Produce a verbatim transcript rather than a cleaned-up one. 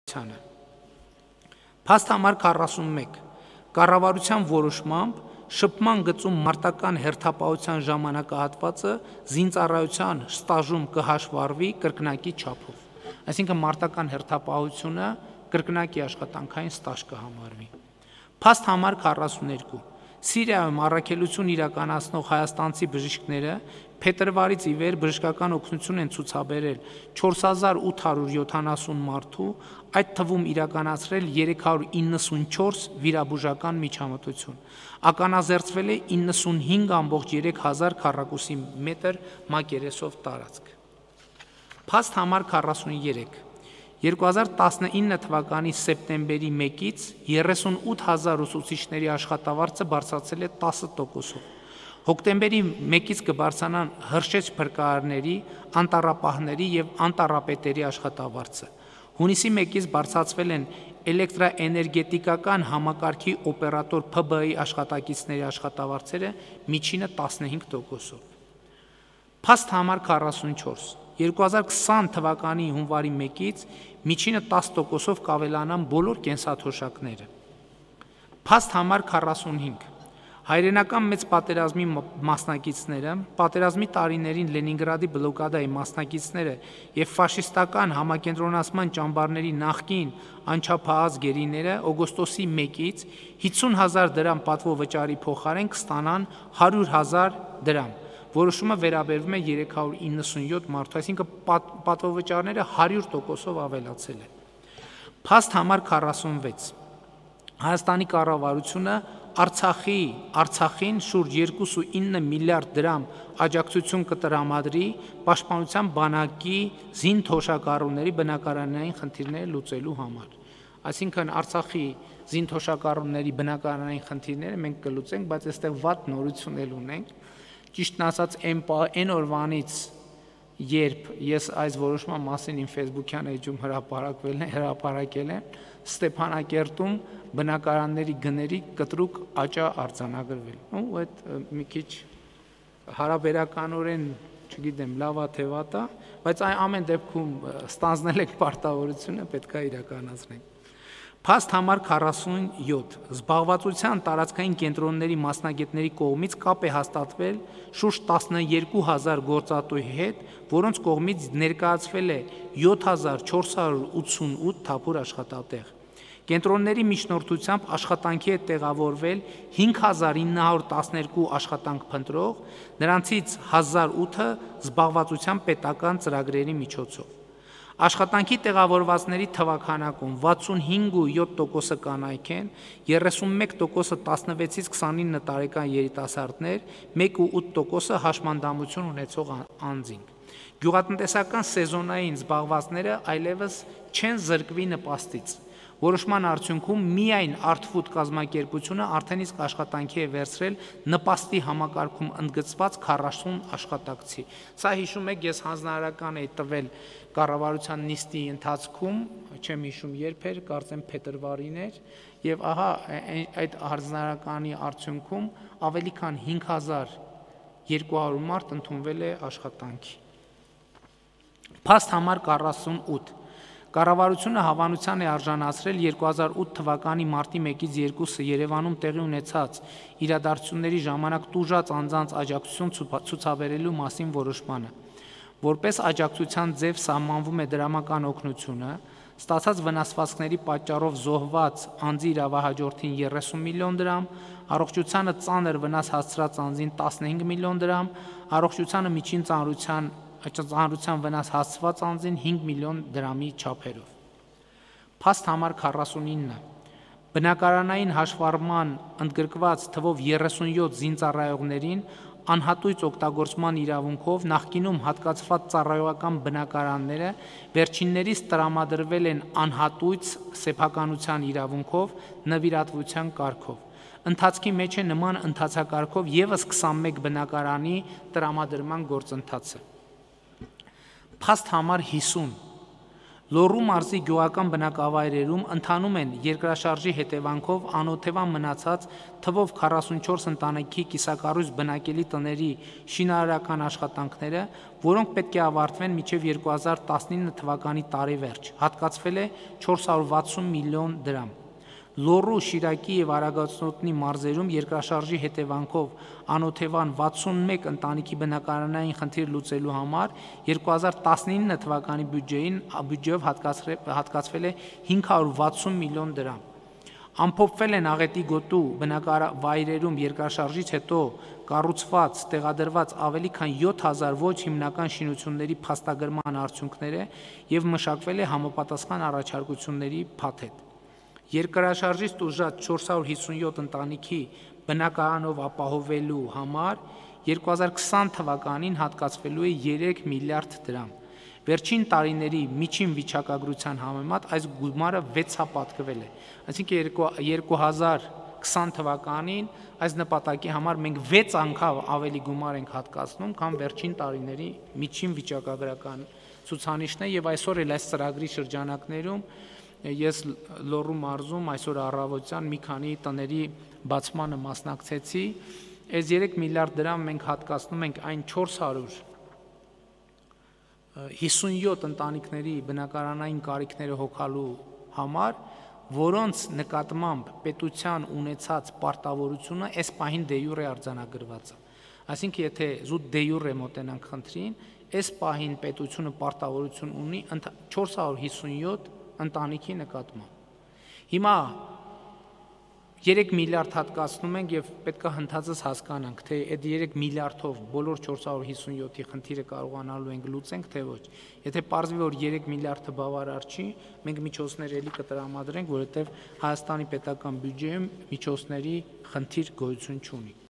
Փաստ համար քառասունմեկ կառավարության որոշմամբ շփման գծում մարտական հերթապահության ժամանակահատվածը զինծառայության ստաժում կհաշվառվի կրկնակի չափով, այսինքն մարտական հերթապահությունը կրկնակի աշխատանքային ստաժ կհամարվի։ Փաստ համար քառասունյոթ Սիրիայում առաքելություն իրականացնող հայաստանցի բժիշկները փետրվարից ի վեր բժշկական օգնություն են ցուցաբերել չորս հազար ութ հարյուր յոթանասուն մարդու, այդ թվում իրականացրել երեք հարյուր իննսունչորս վիրաբուժական միջամտություն, ականազերծվել է իննսունհինգ ամբողջ երեք հազար քառակուսի մետր մակերեսով տարածք։ Փաստ համար քառասուներեք երկու հազար տասնինը թվականի սեպտեմբերի մեկից երեսունութ հազար ուսուցիչների աշխատավարձը բարձրացել է տասը տոկոսով։ Հոկտեմբերի մեկից կբարձրանան հրշեջ փրկարարների, անտառապահների և անտառապետերի աշխատավարձը։ Հունիսի մեկից բարձրացվել են էլեկտրաէներգետիկական համակարգի օպերատոր Փ B I աշխատակիցների աշխատավարձերը միջինը տասնհինգ տոկոսով։ Փաստ համար քառասունչորս երկու հազար քսան թվականի հունվարի մեկից միջինը տասը տոկոսով կավելանան բոլոր կենսաթոշակները։ Փաստ համար քառասունհինգ Հայրենական մեծ պատերազմի մասնակիցները, պատերազմի տարիներին Լենինգրադի բլոկադայի մասնակիցները և ֆաշիստական համակենտրոնացման ճամբարների նախկին անչափահաս գերիները օգոստոսի մեկից հիսուն հազար դրամ պատվովճարի փոխարեն կստանան հարյուր հազար դրամ, որոշումը վերաբերվում է երեք հարյուր իննսունյոթ մարդու, այսինքն պատվովճարները հարյուր տոկոսով ավելացել են։ Փաստ համար քառասունվեց Հայաստանի կառավարությունը Արցախի Արցախին շուրջ երկուսուինը միլիարդ դրամ աջակցություն կտրամադրի պաշտպանության բանակի զինթոշակառուների բնակարանային խնդիրները լուծելու համար։ Այսինքն Արցախի զինթոշակառուների բնակարանային խնդիրները մենք կլուծենք, բայց այստեղ վատ նորություն էլ ունենք։ Ճիշտն ասած, այն օրվանից, երբ ես այս որոշման մասին իմ ֆեյսբուքյան էջում հրապարակվել է, հրապարակել եմ, Ստեփանակերտում բնակարանների գների կտրուկ աճ է արձանագրվել։ Ու այդ մի քիչ հարաբերականորեն, չգիտեմ, լավ է թե վատ է, բայց ամեն դեպքում ստանձնել եք պարտավորությունը, պետք է իրականացնենք։ Փաստ համար քառասունյոթ Զբաղվածության տարածքային կենտրոնների մասնագետների կողմից կապ է հաստատվել շուրջ տասնյոթ հազար գործատուի հետ, որոնց կողմից ներկայացվել է յոթ հազար չորս հարյուր ութսունութ թափուր աշխատատեղ։ Կենտրոնների միջնորդությամբ աշխատանքի է տեղավորվել հինգ հազար ինը հարյուր տասներկու աշխատանք փնտրող, նրանցից հազար ութը զբաղվածության պետական ծրագրերի միջոցով։ Աշխատանքի տեղավորվածների թվաքանակում վաթսունհինգ ու յոթ տոկոսը կանայք են, երեսունմեկ տոկոսը տասնվեցից քսանինը տարեկան երիտասարդներ, մեկ ու ութ տոկոսը հաշմանդամություն ունեցող անձինք։ Գյուղատնտեսական սեզոնային զբաղվածները այլևս չեն զրկվի նպաստից։ Որոշման արդյունքում միայն Արտֆուդ կազմակերպությունը արդեն իսկ աշխատանքի է վերցրել նպաստի համակարգում ընդգծված քառասուն աշխատակցի։ Սա հիշում եք, ես հանձնարարական էի տվել կառավարության նիստի ընթացքում, չեմ հիշում երբ էր, կարծեմ փետրվարին էր, եւ ահա այդ հանձնարարականի արդյունքում ավելի քան հինգ հազար երկու հարյուր մարդ ընդունվել է աշխատանքի։ Փաստ համար քառասունութ Կառավարությունը հավանության է արժանացրել երկու հազար ութ թվականի մարտի մեկից երկուսը Երևանում տեղի ունեցած իրադարձությունների ժամանակ տուժած անձանց աջակցություն ցուցաբերելու մասին որոշմանը։ Որպես աջակցության ձև սահմանվում է դրամական օգնությունը, ստացած վնասվածքների պատճառով զոհված անձի իրավահաջորդին երեսուն միլիոն դրամ, առողջությանը ծանր վնաս հասցրած անձին տասնհինգ միլիոն դրամ, առողջությանը միջին ծանրության ծանրության վնաս հասցված անձին հինգ միլիոն դրամի չափերով։ Փաստ համար քառասունինը Բնակարանային հաշվառման ընդգրկված թվով երեսունյոթ զինծառայողներին անհատույց օգտագործման իրավունքով նախկինում հատկացված ծառայողական բնակարանները վերջիններիս տրամադրվել են անհատույց սեփականության իրավունքով նվիրատվության կարգով։ Ընթացքի մեջ է նման ընթացակարգով ևս քսանմեկ բնակարանի տրամադրման գործընթացը։ Փաստ համար հիսուն Լոռու մարզի գյուղական բնակավայրերում ընթանում են երկրաշարժի հետևանքով անօթևան մնացած թվով քառասունչորս ընտանիքի կիսակառույց բնակելի տների շինարարական աշխատանքները, որոնք պետք է ավարտվեն մինչև երկու հազար տասնինը թվականի տարեվերջ, հատկացվել է չորս հարյուր վաթսուն միլիոն դրամ։ Լոռու, Շիրակի և Արագածոտնի մարզերում երկրաշարժի հետևանքով անօթևան վաթսունմեկ ընտանիքի բնակարանային խնդիր լուծելու համար երկու հազար տասնինը թվականի բյուջեին բյուջեով հատկացվել է հինգ հարյուր վաթսուն միլիոն դրամ։ Ամփոփվել են Աղետի գոտու բնակավայրերում երկրաշարժից հետո կառուցված, տեղադրված ավելի քան յոթ հազար ոչ հիմնական շինությունների փաստագրման արդյունքները և մշակվել է համապատասխան առաջարկությունների փաթեթ։ Երկրաշարժից տուժած չորս հարյուր հիսունյոթ ընտանիքի բնակարանով ապահովելու համար երկու հազար քսան թվականին հատկացվելու է երեք միլիարդ դրամ։ Վերջին տարիների միջին վիճակագրության համեմատ այս գումարը վեցապատկվել է, այսինքն երկու հազար քսան թվականին այս նպատակի համար մենք վեց անգամ ավելի գումար ենք հատկացնում, քան վերջին տարիների միջին վիճակագրական ցուցանիշն է, և այսօր էլ այս ծրագրի շրջանակներում ես Լոռու մարզում այսօր առավոտյան մի քանի տների բացմանը մասնակցեցի, այս երեք միլիարդ դրամ մենք հատկացնում ենք այն չորս հարյուր հիսունյոթ ընտանիքների բնակարանային կարիքները հոգալու համար, որոնց նկատմամբ պետության ունեցած պարտավորությունը այս պահին դե յուրե արձանագրված է։ Այսինքն, եթե զուտ դե յուրե մոտենանք խնդրին, այս պահին պետությունը պարտավորություն ունի չորս հարյուր հիսունյոթ ընտանիքի նկատմամբ։ Հիմա երեք միլիարդ հատկացնում ենք և պետք է հնդածս հասկանանք, թե այդ երեք միլիարդով բոլոր չորս հարյուր հիսունյոթի խնդիրը կարողանալու ենք լուծենք, թե ոչ։ Եթե պարզվի, որ երեք միլիարդը բավարար չի, մենք միջոցներ էլի կտրամադրենք, որովհետև Հայաստանի պետական բյուջեում միջոցների խնդիր գոյություն չունի։